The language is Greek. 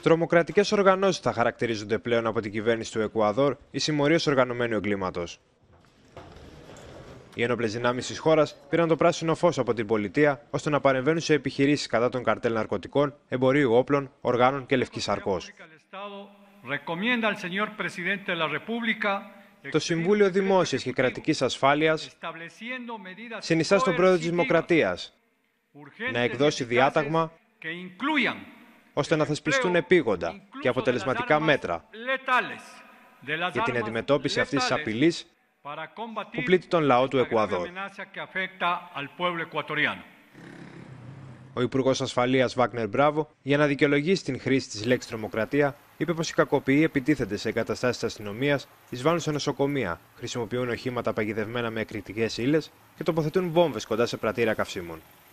Τρομοκρατικές οργανώσεις θα χαρακτηρίζονται πλέον από την κυβέρνηση του Εκουαδόρ οι συμμορίες οργανωμένου εγκλήματος. Οι ένοπλες δυνάμεις της χώρας πήραν το πράσινο φως από την πολιτεία ώστε να παρεμβαίνουν σε επιχειρήσεις κατά των καρτέλ ναρκωτικών, εμπορίου όπλων, οργάνων και λευκής σαρκός. Το Συμβούλιο Δημόσιας και Κρατικής Ασφάλειας συνιστά στον πρόεδρο της Δημοκρατίας να εκδώσει διάταγμα ώστε να θεσπιστούν επίγοντα και αποτελεσματικά μέτρα για την αντιμετώπιση αυτής της απειλής που πλήττει τον λαό του Εκουαδόρ. Ο Υπουργός Ασφαλείας Βάγνερ Μπράβο, για να δικαιολογήσει την χρήση της λέξης τρομοκρατία, είπε πως οι κακοποιοί επιτίθενται σε εγκαταστάσεις της αστυνομίας, εισβάλλουν σε νοσοκομεία, χρησιμοποιούν οχήματα παγιδευμένα με εκρηκτικές ύλες και τοποθετούν βόμβες κοντά σε πρατήρια καυσίμων.